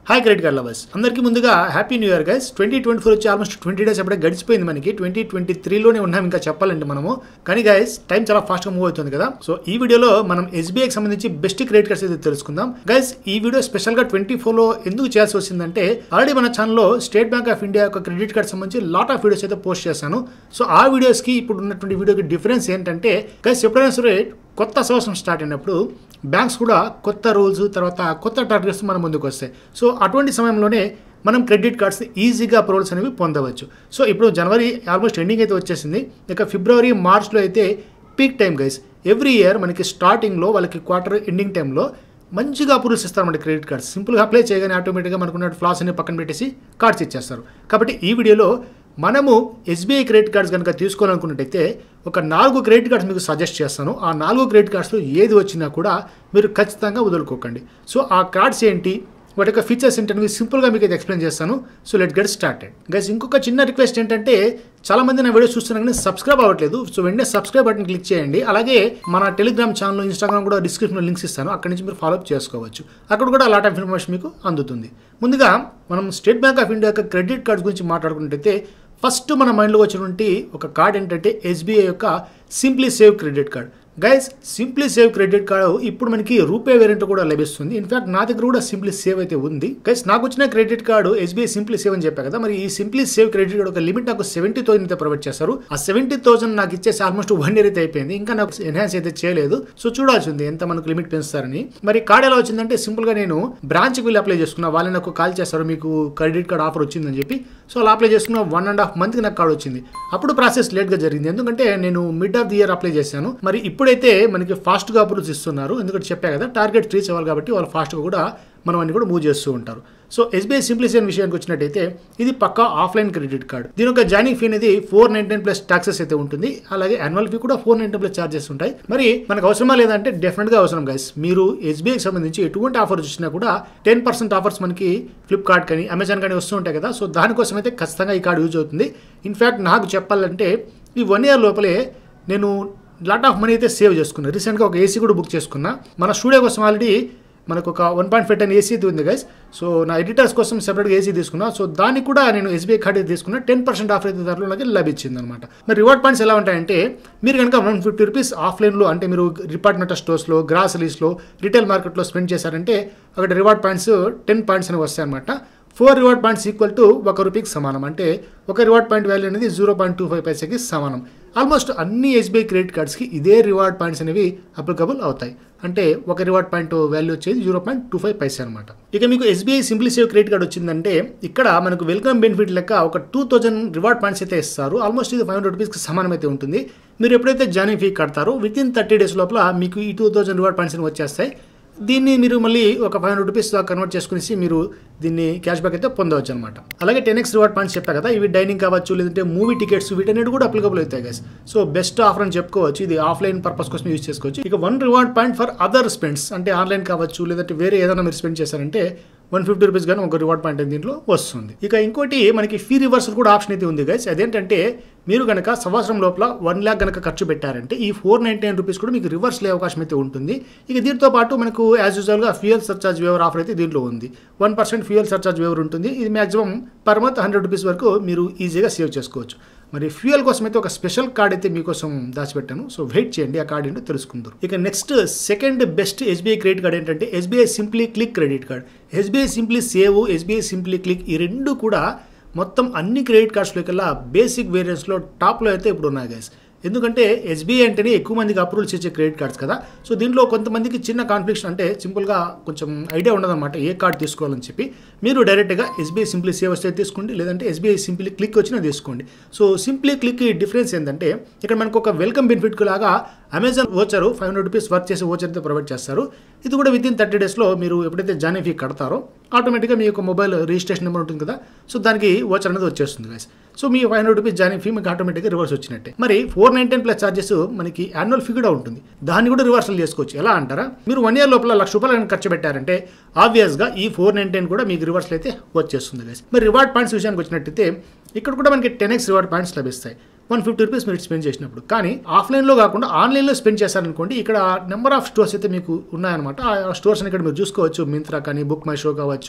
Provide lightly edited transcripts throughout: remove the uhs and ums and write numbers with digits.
Hi credit card lovers అందరికీ ముందుగా happy new year guys 2024 వచ్చి ఆల్మోస్ట్ 20 డేస్ అప్పుడే గడిచిపోయింది మనకి 2023లోనే ఉన్నాం ఇంకా చెప్పాలంటే మనము కానీ గైస్ టైం చాలా ఫాస్ట్ గా మూవ్ అవుతుంది కదా సో ఈ వీడియోలో మనం SBI కి సంబంధించి బెస్ట్ క్రెడిట్ కార్డ్స్ అయితే తెలుసుకుందాం గైస్ ఈ వీడియో స్పెషల్ గా 24 లో ఎందుకు చేయాల్సి వచ్చిందంటే ఆల్రెడీ మన ఛానల్లో స్టేట్ బ్యాంక్ ఆఫ్ ఇండియా యొక్క క్రెడిట్ కార్డ్ సంబంధించి లాట్ ఆఫ్ వీడియోస్ అయితే పోస్ట్ చేశాను సో ఆ వీడియోస్ కి ఇప్పుడు ఉన్నటువంటి వీడియోకి డిఫరెన్స్ ఏంటంటే గైస్ ఎప్పుడైనా సరే కొత్త సంవత్సరం స్టార్ట్ అయినప్పుడు బ్యాంక్స్ కూడా కొత్త రూల్స్ తర్వాత కొత్త టార్గెట్స్ మన ముందుకు వస్తాయి సో అటువంటి సమయంలోనే మనం క్రెడిట్ కార్డ్స్ ఈజీగా అప్రూవల్స్ అనేవి పొందవచ్చు సో ఇప్పుడు జనవరి ఆల్మోస్ట్ ఎండింగ్ అయితే వచ్చేసింది ఇక ఫిబ్రవరి మార్చ్లో అయితే peak time guys every year మనకి స్టార్టింగ్లో వాళ్ళకి క్వార్టర్ ఎండింగ్ టైంలో మంచిగా అప్రూవల్స్ ఇస్తారు మన క్రెడిట్ కార్డ్స్ సింపుల్గా అప్లై చేయగానే ఆటోమేటిక్గా మనకున్న ఫ్లాస్ అన్ని పక్కన పెట్టేసి కార్డ్స్ ఇచ్చేస్తారు కాబట్టి ఈ వీడియోలో మనము SBI క్రెడిట్ కార్డ్స్ కనుక తీసుకోవాలనుకున్నట్టయితే ఒక 4 క్రెడిట్ కార్డ్స్ మీకు సజెస్ట్ చేస్తాను ఆ 4 క్రెడిట్ కార్డ్స్లో ఏది వచ్చినా కూడా మీరు ఖచ్చితంగా వదులుకోకండి సో ఆ కార్డ్స్ ఏంటి వాటి యొక్క ఫీచర్స్ ఏంటనేవి సింపుల్గా మీకు అయితే ఎక్స్ప్లెయిన్ చేస్తాను so let get started guys ఇంకొక చిన్న రిక్వెస్ట్ ఏంటంటే చాలా మంది నా వీడియో చూస్తున్నారు కానీ సబ్స్క్రైబ్ అవ్వట్లేదు సో వెంటనే సబ్స్క్రైబ్ బటన్ క్లిక్ చేయండి అలాగే మన టెలిగ్రామ్ ఛానల్ ఇన్స్టాగ్రామ్ కూడా డిస్క్రిప్షన్లో లింక్స్ ఇస్తాను అక్కడ నుంచి మీరు ఫాలోఅప్ చేసుకోవచ్చు అక్కడ కూడా లాట్ ఆఫ్ ఇన్ఫర్మేషన్ మీకు అందుతుంది ముందుగా మనం స్టేట్ బ్యాంక్ ఆఫ్ ఇండియా యొక్క క్రెడిట్ కార్డ్స్ గురించి మాట్లాడుకున్నట్టయితే ఫస్ట్ మన మైండ్లో వచ్చినటువంటి ఒక కార్డ్ ఏంటంటే SBI యొక్క simply save credit card guys simply save credit card ఇప్పుడు మనకి రూపే వేరియంట్ కూడా లభిస్తుంది ఇన్ఫాక్ట్ నా దగ్గర కూడా సింప్లీ సేవ్ అయితే ఉంది గైస్ నాకు వచ్చిన credit card SBI simply save అని చెప్పా కదా మరి ఈ సింప్లీ సేవ్ క్రెడిట్ కార్డు ఒక లిమిట్ నాకు 70,000 అయితే ప్రొవైడ్ చేస్తారు ఆ 70,000 నాకు ఇచ్చేసి ఆల్మోస్ట్ 1 ఇయర్ అయితే అయిపోయింది ఇంకా నాకు ఎన్హాన్స్ అయితే చేయలేదు సో చూడాల్సి ఉంది ఎంత మనకు లిమిట్ పెంచుతారని మరి కార్డ్ ఎలా వచ్చిందంటే సింపుల్ గా నేను బ్రాంచ్కి వెళ్ళి అప్లై చేసుకున్నా వాళ్ళు నాకు కాల్ చేస్తారు మీకు క్రెడిట్ కార్డ్ ఆఫర్ వచ్చిందని చెప్పి సో అలా అప్లై చేసుకున్న 1.5 month నాకు కార్డు వచ్చింది అప్పుడు ప్రాసెస్ లేట్ గా జరిగింది ఎందుకంటే నేను mid of the year apply చేశాను మరి ఇప్పుడైతే మనకి ఫాస్ట్ గా అప్రూవ్స్ ఇస్తున్నారు ఎందుకంటే చెప్పా కదా టార్గెట్ రీచ్ అవ్వాలి కాబట్టి వాళ్ళు ఫాస్ట్ గా కూడా మనం అన్ని కూడా మూవ్ చేస్తూ ఉంటారు సో SBI సింప్లీ సేవ్ విషయానికి వచ్చినట్టయితే ఇది పక్కా ఆఫ్లైన్ క్రెడిట్ కార్డ్ దీని యొక్క జాయినింగ్ ఫీ అనేది 499 ప్లస్ టాక్సెస్ అయితే ఉంటుంది అలాగే యాన్యువల్ ఫీ కూడా 499 ప్లస్ చార్జెస్ ఉంటాయి మరి మనకు అవసరమా లేదంటే డెఫినెట్ గా అవసరం గైస్ మీరు SBI కి సంబంధించి ఎటువంటి ఆఫర్స్ వచ్చినా కూడా 10% ఆఫర్స్ మనకి ఫ్లిప్కార్ట్ కానీ అమెజాన్ కానీ వస్తూ ఉంటాయి కదా సో దానికోసం అయితే ఖచ్చితంగా ఈ కార్డ్ యూజ్ అవుతుంది ఇన్ఫాక్ట్ నాకు చెప్పాలంటే ఈ 1 year లోపలే నేను లాట్ ఆఫ్ మనీ అయితే సేవ్ చేసుకున్నా రీసెంట్గా ఒక AC కూడా బుక్ చేసుకున్నా మన స్టూడియో కోసం ఆల్రెడీ మనకు ఒక 1.5 ton AC ఉంది గైస్ సో నా ఎడిటర్స్ కోసం సెపరేట్గా AC తీసుకున్నా సో దానికి కూడా నేను SBI కార్డ్ అయితే తీసుకున్నా 10% ఆఫర్ అయితే దాంట్లో నాకు లభించింది అనమాట మరి రివార్డ్ పాయింట్స్ ఎలా ఉంటాయంటే మీరు కనుక 150 రూపీస్ ఆఫ్లైన్లో అంటే మీరు డిపార్ట్మెంటల్ స్టోర్స్లో గ్రాసరీస్లో రీటైల్ మార్కెట్లో స్పెండ్ చేశారంటే అక్కడ రివార్డ్ పాయింట్స్ 10 పాయింట్స్ అనేవి వస్తాయి అనమాట 4 రివార్డ్ పాయింట్స్ ఈక్వల్ టు 1 రూపీకి సమానం అంటే ఒక రివార్డ్ పాయింట్ వాల్యూ అనేది 0.25 పైసకి సమానం ఆల్మోస్ట్ అన్ని SBI క్రెడిట్ కార్డ్స్కి ఇదే రివార్డ్ పాయింట్స్ అనేవి అప్లికబుల్ అవుతాయి అంటే ఒక రివార్డ్ పాయింట్ వాల్యూ వచ్చేది 0.25 పైసా అనమాట ఇక మీకు SBI simply save credit card వచ్చిందంటే ఇక్కడ మనకు వెల్కమ్ బెనిఫిట్ లెక్క ఒక 2000 రివార్డ్ పాయింట్స్ అయితే ఇస్తారు ఆల్మోస్ట్ ఇది 500 రూపీస్కి సమానం అయితే ఉంటుంది మీరు ఎప్పుడైతే జాయినింగ్ ఫీ కడతారో వితిన్ 30 days లోపల మీకు ఈ 2000 రివార్డ్ పాయింట్స్ అని వచ్చేస్తాయి దీన్ని మీరు మళ్ళీ ఒక 500 రూపీస్ కన్వర్ట్ చేసుకునేసి మీరు దీన్ని క్యాష్ బ్యాక్ అయితే పొందవచ్చు అనమాట అలాగే 10x రివార్డ్ పాయింట్స్ చెప్పా కదా ఇవి డైనింగ్ కావచ్చు లేదంటే మూవీ టికెట్స్ వీటన్నిటి కూడా అప్లికబుల్ అవుతాయి గైస్ సో బెస్ట్ ఆఫర్ అని చెప్పుకోవచ్చు ఇది ఆఫ్లైన్ పర్పస్ కోసం యూజ్ చేసుకోవచ్చు ఇక 1 reward point for other spends అంటే ఆన్లైన్ కావచ్చు లేదంటే వేరే ఏదైనా మీరు స్పెండ్ చేశారంటే 150 రూపీస్ కానీ ఒక రివార్డ్ పాయింట్ దీంట్లో వస్తుంది ఇక ఇంకోటి మనకి ఫీ రివర్సల్ కూడా ఆప్షన్ అయితే ఉంది గైస్ అదేంటంటే మీరు కనుక సంవత్సరం లోపల 1 lakh కనుక ఖర్చు పెట్టారంటే ఈ 499 రూపీస్ కూడా మీకు రివర్స్ అయ్యే అవకాశం అయితే ఉంటుంది ఇక దీంతో పాటు మనకు యాజ్ యూజువల్గా ఫ్యూయల్ సర్చార్జ్ వేవర్ ఆఫర్ అయితే దీంట్లో ఉంది 1% ఫ్యూయల్ సర్చార్జ్ వేవర్ ఉంటుంది ఇది మాక్సిమం పర్ మంత్ 100 రూపీస్ వరకు మీరు ఈజీగా సేవ్ చేసుకోవచ్చు మరి ఫ్యూయల్ కోసం అయితే ఒక స్పెషల్ కార్డ్ అయితే మీకోసం దాచిపెట్టాను సో వెయిట్ చేయండి ఆ కార్డ్ ఏంటో తెలుసుకుందాం ఇక next second best SBI credit card ఏంటంటే SBI simply click credit card SBI simply save SBI simply click ఈ రెండు కూడా మొత్తం అన్ని క్రెడిట్ కార్డ్స్లో కల్లా బేసిక్ వేరియంట్స్లో టాప్లో అయితే ఇప్పుడు ఉన్నాయి గైస్ ఎందుకంటే SBI అంటేనే ఎక్కువ మందికి అప్రూవల్స్ ఇచ్చే క్రెడిట్ కార్డ్స్ కదా సో దీంట్లో కొంతమందికి చిన్న కాన్ఫ్లిక్షన్ అంటే సింపుల్గా కొంచెం ఐడియా ఉండదన్నమాట ఏ కార్డ్ తీసుకోవాలని చెప్పి మీరు డైరెక్ట్గా SBI సింప్లీ సేవ్ వస్తే తీసుకోండి లేదంటే SBI సింప్లీ క్లిక్ వచ్చినా తీసుకోండి సో సింప్లీ క్లిక్ డిఫరెన్స్ ఏంటంటే ఇక్కడ మనకు ఒక వెల్కమ్ బెనిఫిట్ లాగా అమెజాన్ వోచరు 500 రూపీస్ వర్క్ చేసి వోచర్ అయితే ప్రొవైడ్ చేస్తారు ఇది కూడా వితిన్ 30 daysలో మీరు ఎప్పుడైతే జాయినింగ్ ఫీ కడతారో ఆటోమేటిక్గా మీ యొక్క మొబైల్ రిజిస్ట్రేషన్ నెంబర్ ఉంటుంది కదా సో దానికి వోచర్ అనేది వచ్చేస్తుంది గైస్ సో మీ 500 రూపీస్ జాయినింగ్ ఫీ మీకు ఆటోమేటిక్గా రివర్స్ వచ్చినట్టే మరి 499 ప్లస్ చార్జెస్ మనకి యాన్యువల్ ఫీ కూడా ఉంటుంది దాన్ని కూడా రివర్సల్ చేసుకోవచ్చు ఎలా అంటారా మీరు 1 year లోపల 1,00,000 రూపాయలు ఖర్చు పెట్టారంటే ఆబ్వియస్గా ఈ 499 కూడా మీకు రివర్సల్ అయితే వచ్చేస్తుంది గైస్ మరి రివార్డ్ పాయింట్స్ విషయానికి వచ్చినట్టయితే ఇక్కడ కూడా మనకి 10x రివార్డ్ పాయింట్స్ లభిస్తాయి 150 రూపీస్ మీరు స్పెండ్ చేసినప్పుడు కానీ ఆఫ్లైన్లో కాకుండా ఆన్లైన్లో స్పెండ్ చేశారనుకోండి ఇక్కడ నెంబర్ ఆఫ్ స్టోర్స్ అయితే మీకు ఉన్నాయన్నమాట ఆ స్టోర్స్ ఇక్కడ మీరు చూసుకోవచ్చు మింత్రా కానీ బుక్ మై షో కావచ్చు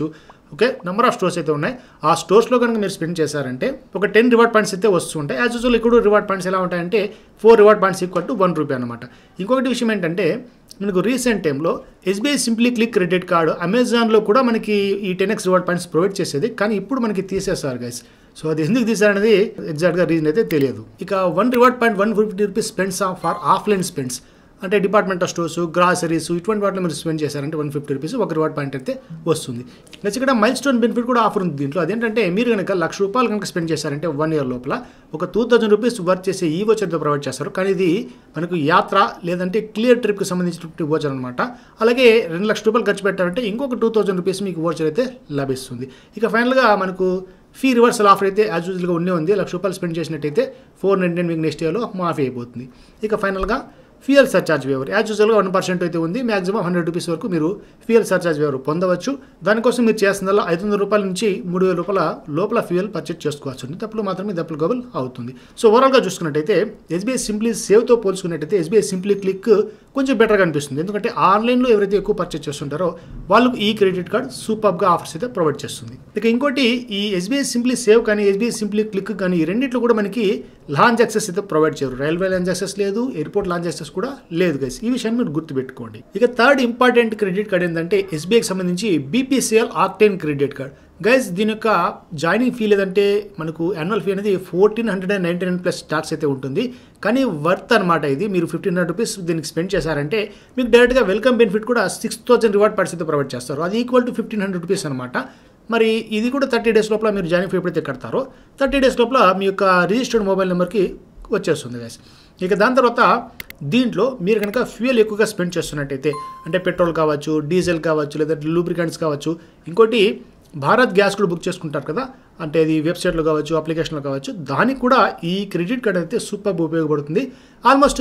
ఓకే, నెంబర్ ఆఫ్ స్టోర్స్ అయితే ఉన్నాయి. ఆ స్టోర్స్లో కనుక మీరు స్పెండ్ చేశారంటే ఒక 10 రివార్డ్ పాయింట్స్ అయితే వస్తుంటాయి. యాజ్ యూజువల్ ఇక్కడ రివార్డ్ పాయింట్స్ ఎలా ఉంటాయంటే 4 reward points equal to 1 rupee అనమాట. ఇంకొకటి విషయం ఏంటంటే మనకు రీసెంట్ టైంలో SBI simply click credit card అమెజాన్లో కూడా మనకి ఈ 10x రివార్డ్ పాయింట్స్ ప్రొవైడ్ చేసేది, కానీ ఇప్పుడు మనకి తీసేస్తారు గైస్. సో అది ఎందుకు తీసారనేది ఎగ్జాక్ట్గా రీజన్ అయితే తెలియదు. ఇక 1 reward point 150 rupees spends for offline spends అంటే డిపార్ట్మెంటల్ స్టోర్స్, గ్రాసరీస్ ఇటువంటి వాటిలో మీరు స్పెండ్ చేశారంటే 150 రూపీస్ ఒక రివార్డ్ పాయింట్ అయితే వస్తుంది. నెక్స్ట్ ఇక్కడ మైల్ స్టోన్ బెనిఫిట్ కూడా ఆఫర్ ఉంది దీంట్లో. అదేంటంటే మీరు కనుక ₹1,00,000 కనుక స్పెండ్ చేశారంటే 1 ఇయర్ లోపల ఒక 2,000 రూపీస్ వర్క్ చేసే ఈ వోచర్తో ప్రొవైడ్ చేస్తారు. కానీ ఇది మనకు యాత్ర లేదంటే క్లియర్ ట్రిప్కి సంబంధించిన వోచర్ అనమాట. అలాగే ₹2,00,000 ఖర్చు పెట్టారంటే ఇంకొక 2,000 రూపీస్ మీకు వోచర్ అయితే లభిస్తుంది. ఇక ఫైనల్గా మనకు ఫీ రివర్సల్ ఆఫర్ అయితే యాజ్ యూజువల్గా ఉంది. ₹1,00,000 స్పెండ్ చేసినట్టయితే 499 మీకు నెక్స్ట్ ఇయర్లో మాఫీ అయిపోతుంది. ఇక ఫైనల్గా ఫ్యూయల్ సర్చార్జ్ వేవర్ యాజ్ యూజువల్గా 1% అయితే ఉంది. మాక్సిమం 100 రూపీస్ వరకు మీరు ఫ్యూయల్ సర్చార్జ్ వేవర్ పొందవచ్చు. దానికోసం మీరు చేస్తుందల్లా ₹500 నుంచి ₹3,000 లోపల ఫ్యూయల్ పర్చేజ్ చేసుకోవచ్చు. తప్పులు మాత్రమే గబుల్ అవుతుంది. సో ఓవరాల్గా చూసుకున్నట్టయితే ఎస్బీఐ సింప్లీ సేవ్తో పోల్చుకున్నట్టయితే ఎస్బీఐ సింప్లీ క్లిక్ కొంచెం బెటర్గా అనిపిస్తుంది. ఎందుకంటే ఆన్లైన్లో ఎవరైతే ఎక్కువ పర్చేజ్ చేస్తుంటారో వాళ్ళకు ఈ క్రెడిట్ కార్డ్ సూపర్గా ఆఫర్స్ అయితే ప్రొవైడ్ చేస్తుంది. ఇక ఇంకోటి ఈ ఎస్బీఐ సింప్లీ సేవ్ కానీ ఎస్బీఐ సింప్లీ క్లిక్ కానీ ఈ రెండింటిలో కూడా మనకి లాంచ్ యాక్సెస్ అయితే ప్రొవైడ్ చేయరు. రైల్వే లాంచ్ యాక్సెస్ లేదు, ఎయిర్పోర్ట్ లాంచ్ యాక్సెస్ కూడా లేదు గైస్. ఈ విషయాన్ని మీరు గుర్తుపెట్టుకోండి. ఇక థర్డ్ ఇంపార్టెంట్ క్రెడిట్ కార్డ్ ఏంటంటే ఎస్బీఐకి సంబంధించి BPCL octane credit card. Guys దీని యొక్క జాయినింగ్ ఫీ లేదంటే మనకు యాన్యువల్ ఫీ అనేది 1,499 ప్లస్ ట్యాక్స్ అయితే ఉంటుంది. కానీ వర్త్ అనమాట ఇది. మీరు 1,500 రూపీస్ దీనికి స్పెండ్ చేశారంటే మీకు డైరెక్ట్గా వెల్కమ్ బెనిఫిట్ కూడా 6,000 రివార్డ్ పాయింట్స్ అయితే ప్రొవైడ్ చేస్తారు. అది ఈక్వల్ టు 1,500 రూపీస్ అనమాట. మరి ఇది కూడా 30 డేస్ లోపల మీరు జాయినింగ్ ఫీ ఎప్పుడైతే కడతారో 30 డేస్ లోపల మీ యొక్క రిజిస్టర్డ్ మొబైల్ నెంబర్కి వచ్చేస్తుంది గైస్. ఇక దాని తర్వాత దీంట్లో మీరు కనుక ఫ్యూయల్ ఎక్కువగా స్పెండ్ చేస్తున్నట్టయితే అంటే పెట్రోల్ కావచ్చు, డీజిల్ కావచ్చు, లేదంటే లూబ్రికెంట్స్ కావచ్చు, ఇంకోటి భారత్ గ్యాస్ కూడా బుక్ చేసుకుంటారు కదా, అంటే ఇది వెబ్సైట్లో కావచ్చు, అప్లికేషన్లో కావచ్చు, దానికి కూడా ఈ క్రెడిట్ కార్డ్ అయితే సూపర్ ఉపయోగపడుతుంది. ఆల్మోస్ట్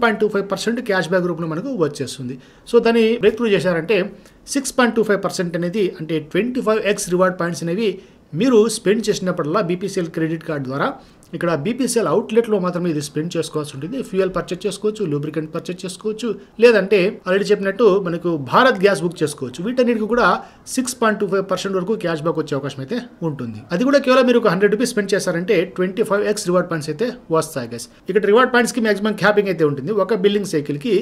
7.25% క్యాష్ బ్యాక్ రూపంలో మనకు వచ్చేస్తుంది. సో దాన్ని బ్రేక్ త్రూ చేశారంటే 6.25% అనేది అంటే 25x రివార్డ్ పాయింట్స్ అనేవి మీరు స్పెండ్ చేసినప్పుడల్లా బీపీసీఎల్ క్రెడిట్ కార్డ్ ద్వారా ఇక్కడ బీపీసీఎల్ అవుట్లెట్లో మాత్రమే ఇది స్పెండ్ చేసుకోవాల్సి ఉంటుంది. ఫ్యూయల్ పర్చేజ్ చేసుకోవచ్చు, లూబ్రికెంట్ పర్చేజ్ చేసుకోవచ్చు, లేదంటే ఆల్రెడీ చెప్పినట్టు మనకు భారత్ గ్యాస్ బుక్ చేసుకోవచ్చు. వీటన్నిటికి కూడా 6.25% వరకు క్యాష్ బ్యాక్ వచ్చే అవకాశం అయితే ఉంటుంది. అది కూడా కేవలం మీరు ఒక 100 రూపీస్ స్పెండ్ చేశారంటే 25x రివార్డ్ పాయింట్స్ అయితే వస్తాయి గైస్. ఇక్కడ రివార్డ్ పాయింట్స్కి మాక్సిమం క్యాపింగ్ అయితే ఉంటుంది. ఒక బిల్లింగ్ సైకిల్కి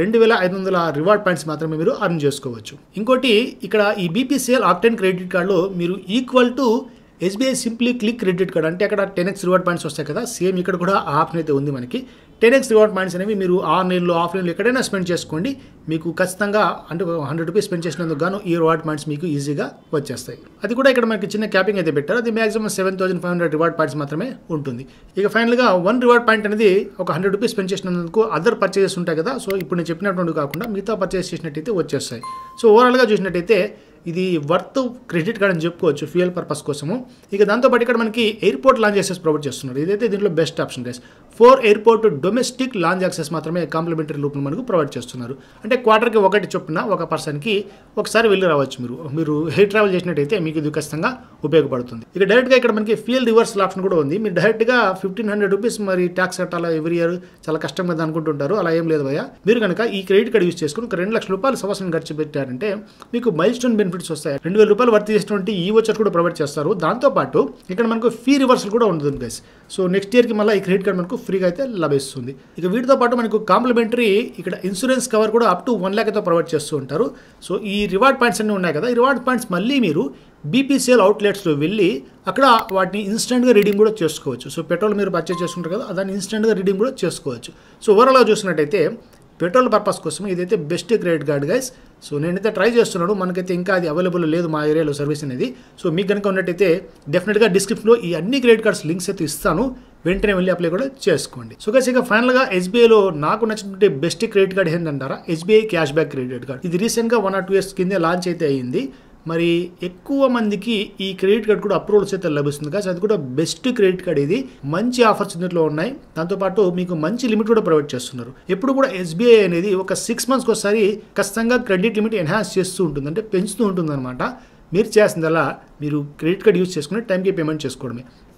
2,500 రివార్డ్ పాయింట్స్ మాత్రమే మీరు అర్న్ చేసుకోవచ్చు. ఇంకోటి ఇక్కడ ఈ బీపీసీఎల్ ఆక్టేన్ క్రెడిట్ కార్డులో మీరు equal to SBI simply click credit card అంటే అక్కడ 10x రివార్డ్ పాయింట్స్ వస్తాయి కదా, సేమ్ ఇక్కడ కూడా ఆప్షన్ అయితే ఉంది మనకి. 10x రివార్డ్ పాయింట్స్ అనేవి మీరు ఆన్లైన్లో ఆఫ్లైన్లో ఎక్కడైనా స్పెండ్ చేసుకోండి. మీకు ఖచ్చితంగా అంటే 100 రూపీస్ స్పెండ్ చేసినందుకు గాను ఈ రివార్డ్ పాయింట్స్ మీకు ఈజీగా వచ్చేస్తాయి. అది కూడా ఇక్కడ మనకి చిన్న క్యాపింగ్ అయితే పెట్టారు. అది మాక్సిమం 7,500 రివార్డ్ పాయింట్స్ మాత్రమే ఉంటుంది. ఇక ఫైనల్గా 1 రివార్డ్ పాయింట్ అనేది ఒక 100 రూపీస్ స్పెండ్ చేసినందుకు అదర్ పర్చేజెస్ ఉంటాయి కదా, సో ఇప్పుడు నేను చెప్పినటువంటి కాకుండా మిగతా పర్చేస్ చేసినట్టయితే వచ్చేస్తాయి. సో ఓవరాల్గా చూసినట్టయితే ఇది వర్త్ క్రెడిట్ కార్డ్ అని చెప్పుకోవచ్చు ఫ్యూయల్ పర్పస్ కోసము. ఇక దాంతోపాటు ఇక్కడ మనకి ఎయిర్పోర్ట్ లాంచ్ యాక్సెస్ ప్రొవైడ్ చేస్తున్నారు. ఇదైతే దీంట్లో best option guys. 4 airport domestic lounge access మాత్రమే కాంప్లిమెంటరీ రూపంలో మనకు ప్రొవైడ్ చేస్తున్నారు. అంటే క్వార్టర్కి ఒకటి చొప్పున ఒక పర్సన్కి ఒకసారి వెళ్ళి రావచ్చు. మీరు ఎయిర్ ట్రావెల్ చేసినట్టయితే మీకు ఇది ఖచ్చితంగా ఉపయోగపడుతుంది. ఇక డైరెక్ట్గా ఇక్కడ మనకి ఫ్యూయల్ రివర్సల్ ఆప్షన్ కూడా ఉంది. మీరు డైరెక్ట్గా 1,500 రూపీస్ మరి ట్యాక్స్ కట్టాలా ఎవ్రీ ఇయర్, చాలా కష్టం కదా అనుకుంటుంటారు. అలా ఏం లేదు భయ్యా. మీరు కనుక ఈ క్రెడిట్ కార్డ్ యూస్ చేసుకుని ఒక ₹2,00,000 సంవత్సరం ఖర్చు పెట్టారంటే మీకు మైల్ స్టోన్ బెనిఫిట్స్ వస్తాయి. ₹2,000 వర్త్ చేసినటువంటి ఈ వోచర్ కూడా ప్రొవైడ్ చేస్తారు. దాంతోపాటు ఇక్కడ మనకు ఫీ రివర్సల్ కూడా ఉంటుంది గైస్. సో నెక్స్ట్ ఇయర్కి మళ్ళీ ఈ క్రెడిట్ కార్డ్ మనకు ఫ్రీగా అయితే లభిస్తుంది. ఇక వీటితో పాటు మనకు కాంప్లిమెంటరీ ఇక్కడ ఇన్సూరెన్స్ కవర్ కూడా అప్ టు 1 lakh అయితే ప్రొవైడ్ చేస్తూ ఉంటారు. సో ఈ రివార్డ్ పాయింట్స్ అన్నీ ఉన్నాయి కదా, ఈ రివార్డ్ పాయింట్స్ మళ్ళీ మీరు బీపీసీఎల్ అవుట్లెట్స్లో వెళ్ళి అక్కడ వాటిని ఇన్స్టెంట్గా రీడింగ్ కూడా చేసుకోవచ్చు. సో పెట్రోల్ మీరు పర్చేజ్ చేసుకుంటారు కదా, దాన్ని ఇన్స్టెంట్గా రీడింగ్ కూడా చేసుకోవచ్చు. సో ఓవరాల్గా చూసినట్టయితే పెట్రోల్ పర్పస్ కోసం ఇదైతే best credit card guys. So నేనైతే ట్రై చేస్తున్నాను, మనకైతే ఇంకా అది అవైలబుల్ లేదు మా ఏరియాలో సర్వీస్ అనేది. సో మీకు కనుక ఉన్నట్టయితే డెఫినెట్గా డిస్క్రిప్షన్లో ఈ అన్ని క్రెడిట్ కార్డ్స్ లింక్స్ అయితే ఇస్తాను, వెంటనే వెళ్ళి అప్లై కూడా చేసుకోండి. సో గైస్ ఇక ఫైనల్గా ఎస్బీఐలో నాకు నచ్చినటువంటి బెస్ట్ క్రెడిట్ కార్డ్ ఏంటంటారా, SBI cash back credit card. ఇది రీసెంట్గా 1 or 2 years కిందే లాంచ్ అయితే అయ్యింది. మరి ఎక్కువ మందికి ఈ క్రెడిట్ కార్డ్ కూడా అప్రూవల్స్ అయితే లభిస్తుంది కదా, అది కూడా బెస్ట్ క్రెడిట్ కార్డ్. ఇది మంచి ఆఫర్స్ ఇందులో ఉన్నాయి. దాంతోపాటు మీకు మంచి లిమిట్ కూడా ప్రొవైడ్ చేస్తున్నారు. ఎప్పుడు కూడా ఎస్బీఐ అనేది ఒక 6 months ఒకసారి ఖచ్చితంగా క్రెడిట్ లిమిట్ ఎన్హాన్స్ చేస్తూ ఉంటుంది, అంటే పెంచుతూ ఉంటుంది అనమాట. మీరు చేసిందల్లా మీరు క్రెడిట్ కార్డ్ యూజ్ చేసుకుని టైంకి పేమెంట్ చేసుకోవడమే.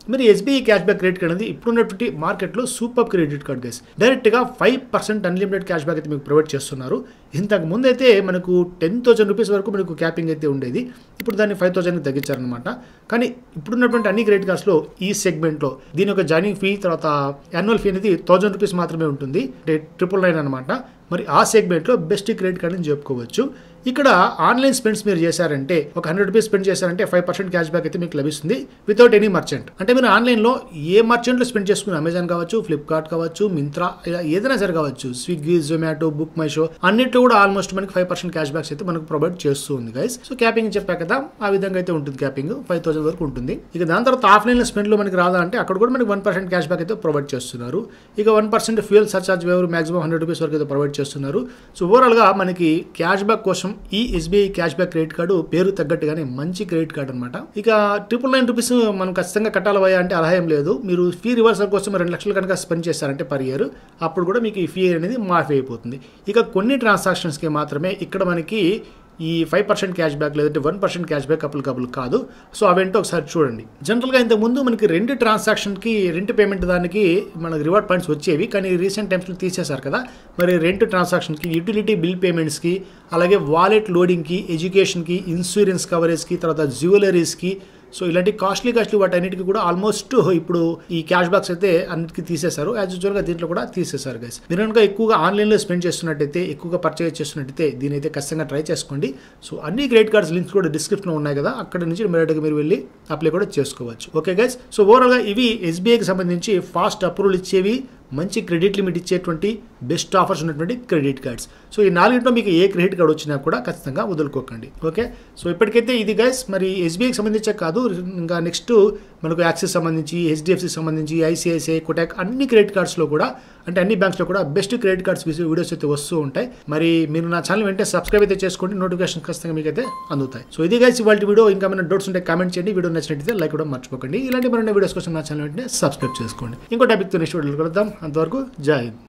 మరి SBI cash back credit card అనేది ఇప్పుడున్నటువంటి మార్కెట్లో సూపర్ క్రెడిట్ కార్డ్ గైస్. డైరెక్ట్గా 5% అన్లిమిటెడ్ క్యాష్ బ్యాక్ అయితే మీకు ప్రొవైడ్ చేస్తున్నారు. ఇంతకు ముందు అయితే మనకు 10,000 రూపీస్ వరకు మనకు క్యాపింగ్ అయితే ఉండేది. ఇప్పుడు దాన్ని 5,000కి తగ్గించారనమాట. కానీ ఇప్పుడున్నటువంటి అన్ని క్రెడిట్ కార్డ్స్లో ఈ సెగ్మెంట్లో దీని యొక్క జాయినింగ్ ఫీ తర్వాత యాన్యువల్ ఫీ అనేది 1,000 రూపీస్ మాత్రమే ఉంటుంది. 999 అనమాట. మరి ఆ సెగ్మెంట్లో బెస్ట్ క్రెడిట్ కార్డ్ అని చెప్పుకోవచ్చు. ఇక్కడ ఆన్లైన్ స్పెండ్స్ మీరు చేశారంటే ఒక 100 రూపీస్ స్పెండ్ చేశారంటే 5% క్యాష్ బ్యాక్ అయితే మీకు లభిస్తుంది వితౌట్ ఎనీ మర్చెంట్. అంటే మీరు ఆన్లైన్లో ఏ మర్చెంట్లో స్పెండ్ చేసుకుని అమెజాన్ కావచ్చు, ఫ్లిప్కార్ట్ కావచ్చు, మింత్రా ఇలా ఏదైనా సరే కావచ్చు, Swiggy, Zomato, Book My Show అన్నింటిలో కూడా ఆల్మోస్ట్ మనకి 5% క్యాష్ బ్యాక్స్ అయితే మనకు ప్రొవైడ్ చేస్తూ ఉంది గైస్. సో క్యాపింగ్ చెప్పా కదా, ఆ విధంగా అయితే ఉంటుంది. క్యాపింగ్ 5,000 వరకు ఉంటుంది. ఇక దాని తర్వాత ఆఫ్లైన్లో స్పెండ్లో మనకి రాదా అంటే అక్కడ కూడా మనకి 1% క్యాష్ బ్యాక్ అయితే ప్రొవైడ్ చేస్తున్నారు. ఇక 1% fuel surcharge waiver maximum 100 rupees వరకు అయితే ప్రొవైడ్ చేస్తున్నారు. సో ఓవరాల్గా మనకి క్యాష్ బ్యాక్ కోసం ఈ SBI cash back credit card పేరు తగ్గట్టుగానే మంచి క్రెడిట్ కార్డ్ అనమాట. ఇక 999 రూపీస్ మనం ఖచ్చితంగా కట్టాలవయ్యా అంటే అలా ఏం లేదు. మీరు ఫీ రివర్సల్ కోసం 2 లక్షలు కనుక స్పెండ్ చేస్తారంటే పర్ ఇయర్ అప్పుడు కూడా మీకు ఈ ఫీ అనేది మాఫీ అయిపోతుంది. ఇక కొన్ని ట్రాన్సాక్షన్స్కి మాత్రమే ఇక్కడ మనకి ఈ 5% క్యాష్ బ్యాక్ లేదంటే 1% క్యాష్ బ్యాక్ కపుల్ కాదు. సో అవేంటో ఒకసారి చూడండి. జనరల్గా ఇంతకుముందు మనకి 2 ట్రాన్సాక్షన్కి రెంట్ పేమెంట్ దానికి మనకి రివార్డ్ పాయింట్స్ వచ్చేవి, కానీ రీసెంట్ టైమ్స్లో తీసేశారు కదా. మరి రెంట్ ట్రాన్సాక్షన్కి, యూటిలిటీ బిల్ పేమెంట్స్కి, అలాగే వాలెట్ లోడింగ్కి, ఎడ్యుకేషన్కి, ఇన్సూరెన్స్ కవరేజ్కి, తర్వాత జ్యువెలరీస్కి, సో ఇలాంటి కాస్ట్లీ వాటన్నిటికీ కూడా ఆల్మోస్ట్ ఇప్పుడు ఈ క్యాష్ బ్యాక్స్ అయితే అన్నిటికీ తీసేశారు. యాజ్ యూజువల్గా దీంట్లో కూడా తీసేశారు గైస్. మీరు కనుక ఎక్కువగా ఆన్లైన్లో స్పెండ్ చేస్తున్నట్టయితే, ఎక్కువగా పర్చేజ్ చేస్తున్నట్టయితే దీని అయితే ఖచ్చితంగా ట్రై చేసుకోండి. సో అన్ని క్రెడిట్ కార్డ్స్ లింక్స్ కూడా డిస్క్రిప్షన్లో ఉన్నాయి కదా, అక్కడ నుంచి మీరు వెళ్ళి అప్లై కూడా చేసుకోవచ్చు. Okay guys. సో ఓవరాల్గా ఇవి ఎస్బీఐకి సంబంధించి ఫాస్ట్ అప్రూవల్ ఇచ్చేవి, మంచి క్రెడిట్ లిమిట్ ఇచ్చేటువంటి బెస్ట్ ఆఫర్స్ ఉన్నటువంటి క్రెడిట్ కార్డ్స్. సో ఈ 4 మీకు ఏ క్రెడిట్ కార్డ్ వచ్చినా కూడా ఖచ్చితంగా వదులుకోకండి. ఓకే. సో ఇప్పటికైతే ఇది గైస్. మరి ఎస్బీఐకి సంబంధించే కాదు, ఇంకా నెక్స్ట్ మనకు యాక్సిస్ సంబంధించి, హెచ్డిఎఫ్సి సంబంధించి, ఐసిఐసిఐ, కోటాక్ అన్ని క్రెడిట్ కార్డ్స్లో కూడా అంటే అన్ని బ్యాంక్స్లో కూడా బెస్ట్ క్రెడిట్ కార్డ్స్ వీడియోస్ అయితే వస్తూ ఉంటాయి. మరి మీరు నా ఛానల్ వెంటనే సబ్స్క్రైబ్ అయితే చేసుకోండి, నోటిఫికేషన్ ఖచ్చితంగా మీకు అయితే అందుతాయి. సో ఇది గైస్ ఇవాళ వీడియో. ఇంకా ఏమైనా డౌట్స్ ఉంటే కామెంట్ చేయండి. వీడియో నచ్చినట్లయితే లైక్ కూడా మర్చిపోకండి. ఇలాంటి మరిన్ని వీడియోస్ కోసం నా ఛానల్ వెంటనే సబ్స్క్రైబ్ చేసుకోండి. ఇంకో టాపిక్తో నెక్స్ట్ వీడియోలో కలుద్దాం. అంతవరకు జై హింద్.